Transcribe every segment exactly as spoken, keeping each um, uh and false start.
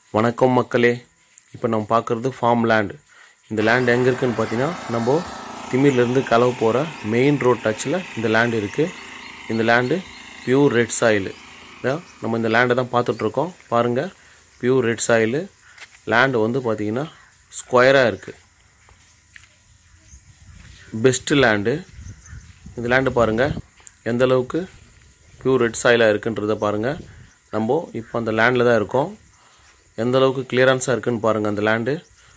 வணக்கம் மக்களே. இப்போ நம்ம பார்க்குறது ஃபார்ம் லேண்ட். இந்த லேண்ட் எங்கே இருக்குதுன்னு பார்த்தீங்கன்னா, நம்ம திமிரிலேருந்து கலவு போகிற மெயின் ரோட் டச்சில் இந்த லேண்ட் இருக்குது. இந்த லேண்டு பியூர் ரெட் சாயிலு. நம்ம இந்த லேண்டை தான் பார்த்துட்ருக்கோம். பாருங்கள், பியூர் ரெட் சாயிலு. லேண்டு வந்து பார்த்திங்கன்னா ஸ்கொயராக இருக்குது. Best land. இந்த லேண்டு பாருங்கள் எந்தளவுக்கு பியூர் ரெட் சாயிலாக இருக்குன்றதை பாருங்கள். நம்ம இப்போ அந்த லேண்டில் தான் இருக்கோம். எந்த அளவுக்கு கிளியரன்ஸாக இருக்குன்னு பாருங்கள் அந்த லேண்டு.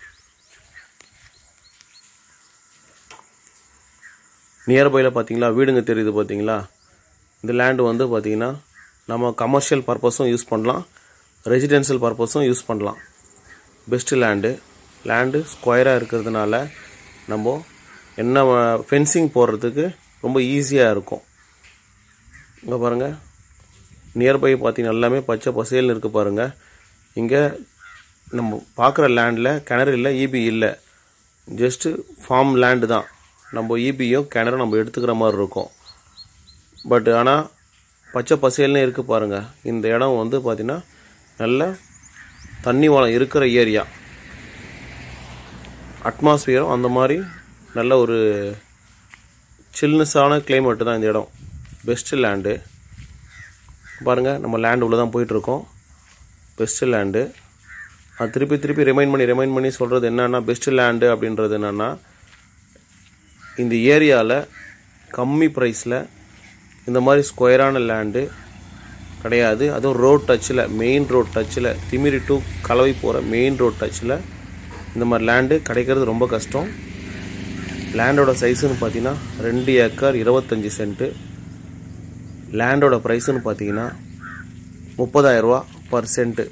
நியர்பையில் பார்த்தீங்களா வீடுங்க தெரியுது பார்த்தீங்களா. இந்த லேண்டு வந்து பார்த்திங்கன்னா நம்ம கமர்ஷியல் பர்பஸும் யூஸ் பண்ணலாம், ரெசிடென்ஷியல் பர்பஸும் யூஸ் பண்ணலாம். Best land. லேண்டு ஸ்கொயராக இருக்கிறதுனால நம்ம என்ன ஃபென்சிங் போடுறதுக்கு ரொம்ப ஈஸியாக இருக்கும். இங்கே பாருங்கள், நியர்பை பார்த்தீங்கன்னா எல்லாமே பச்சை பசேல்னு இருக்குது பாருங்கள். இங்கே நம்ம பார்க்குற லேண்டில் கிணறு இல்லை, ஈபி இல்லை, ஜஸ்ட்டு ஃபார்ம் லேண்டு தான். நம்ம ஈபியும் கிணறு நம்ம எடுத்துக்கிற மாதிரி இருக்கும். பட் ஆனால் பச்சை பசேல்னு இருக்குது பாருங்கள். இந்த இடம் வந்து பார்த்திங்கன்னா நல்ல தண்ணி வளம் இருக்கிற ஏரியா. அட்மாஸ்பியரும் அந்த மாதிரி நல்ல ஒரு சில்னஸான கிளைமேட்டு தான் இந்த இடம். Best land. பாருங்கள், நம்ம லேண்டு உள்ளே தான் போயிட்டுருக்கோம். Best land. அது திருப்பி திருப்பி ரிமைண்ட் பண்ணி ரிமைண்ட் பண்ணி சொல்கிறது என்னென்னா, பெஸ்ட்டு லேண்டு அப்படின்றது என்னென்னா, இந்த ஏரியாவில் கம்மி ப்ரைஸில் இந்த மாதிரி ஸ்கொயரான லேண்டு கிடையாது. அதுவும் ரோட் டச்சில், மெயின் ரோட் டச்சில், திமிரி டு கலவை போகிற மெயின் ரோட் டச்சில் இந்த மாதிரி லேண்டு கிடைக்கிறது ரொம்ப கஷ்டம். லேண்டோட சைஸுன்னு பார்த்தீங்கன்னா ரெண்டு ஏக்கர் இருபத்தஞ்சி சென்ட்டு. லேண்டோட ப்ரைஸுன்னு பார்த்தீங்கன்னா முப்பதாயிரரூவா பர் சென்ட்டு.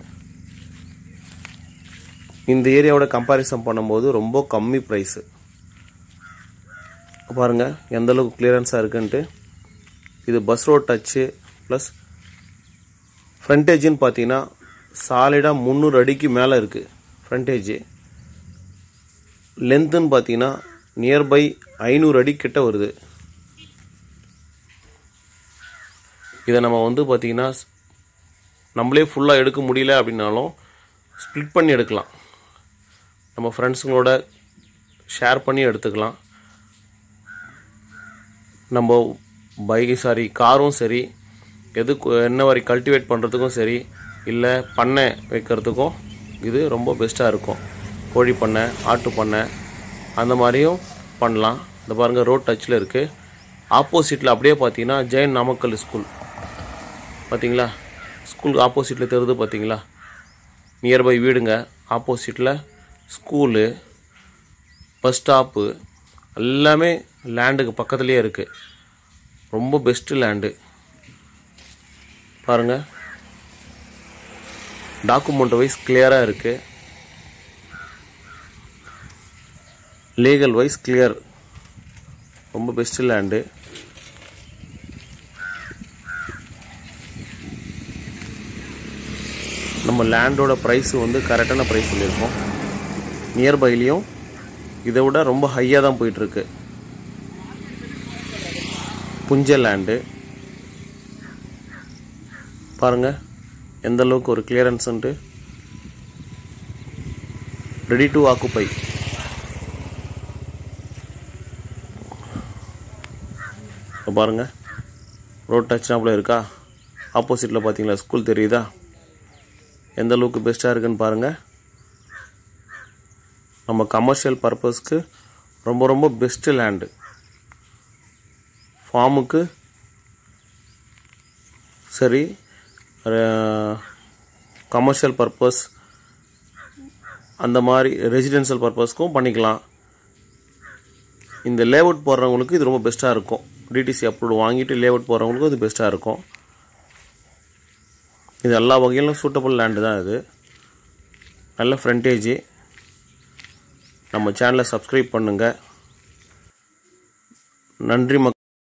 இந்த ஏரியாவோட கம்பேரிசன் பண்ணும்போது ரொம்ப கம்மி ப்ரைஸு. பாருங்கள் எந்தளவுக்கு கிளியரன்ஸாக இருக்குன்ட்டு. இது பஸ் ரோட் டச்சு ப்ளஸ் ஃப்ரண்டேஜின்னு பார்த்தீங்கன்னா சாலிடாக முந்நூறு அடிக்கு மேலே இருக்குது ஃப்ரண்டேஜு. லென்த்துன்னு பார்த்தீங்கன்னா நியர்பை ஐநூறு அடி கிட்ட வருது. இதை நம்ம வந்து பார்த்திங்கன்னா நம்மளே ஃபுல்லாக எடுக்க முடியல அப்படின்னாலும் ஸ்ப்ளிட் பண்ணி எடுக்கலாம். நம்ம ஃப்ரெண்ட்ஸுங்களோட ஷேர் பண்ணி எடுத்துக்கலாம். நம்ம பைக்கு சாரி காரும் சரி, எது என்ன மாதிரி கல்டிவேட் பண்ணுறதுக்கும் சரி, இல்லை பண்ணை வைக்கிறதுக்கும் இது ரொம்ப பெஸ்ட்டாக இருக்கும். கோழி பண்ணை, ஆட்டு பண்ணை அந்த மாதிரியும் பண்ணலாம். இந்த பாருங்கள் ரோட் டச்சில் இருக்குது. ஆப்போசிட்டில் அப்படியே பார்த்தீங்கன்னா ஜெயின் நாமக்கல் ஸ்கூல் பார்த்தீங்களா. ஸ்கூலுக்கு ஆப்போசிட்டில் தெரியுது பார்த்தீங்களா. நியர்பை வீடுங்க, ஆப்போசிட்டில் ஸ்கூலு, பஸ் ஸ்டாப்பு எல்லாமே லேண்டுக்கு பக்கத்துலேயே இருக்குது. ரொம்ப பெஸ்ட்டு லேண்டு. பாருங்கள், டாக்குமெண்ட் வைஸ் கிளியராக இருக்குது. Legal wise clear. ரொம்ப பெஸ்ட்டு லேண்டு. நம்ம லேண்டோட ப்ரைஸு வந்து கரெக்டான ப்ரைஸ் சொல்லியிருக்கோம். நியர்பைலேயும் இதை விட ரொம்ப ஹையாக தான் போயிட்டுருக்கு. புஞ்ச லேண்டு. பாருங்கள் எந்தளவுக்கு ஒரு கிளியரன்ஸுன்ட்டு. Ready to occupy. பாருங்கள் ரோட் டச்னாப்புல இருக்கா. ஆப்போசிட்டில் பார்த்தீங்களா ஸ்கூல் தெரியுதா. எந்த அளவுக்கு பெஸ்ட்டாக இருக்குன்னு பாருங்கள். நம்ம கமர்ஷியல் பர்பஸ்க்கு ரொம்ப ரொம்ப பெஸ்ட்டு லேண்டு. ஃபார்முக்கு சரி, கமர்ஷியல் பர்பஸ் அந்த மாதிரி ரெசிடென்ஷியல் பர்பஸ்க்கும் பண்ணிக்கலாம். இந்த லேஅவுட் போடுறவங்களுக்கு இது ரொம்ப பெஸ்ட்டாக இருக்கும். டிடிசி அப்ரூவ் வாங்கிட்டு லேஅவுட் போடுறவங்களுக்கும் இது பெஸ்ட்டாக இருக்கும். இது எல்லா வகையிலும் சூட்டபிள் லேண்டு தான். இது நல்ல ஃப்ரண்டேஜி. நம்ம சேனலை சப்ஸ்கிரைப் பண்ணுங்கள். நன்றி.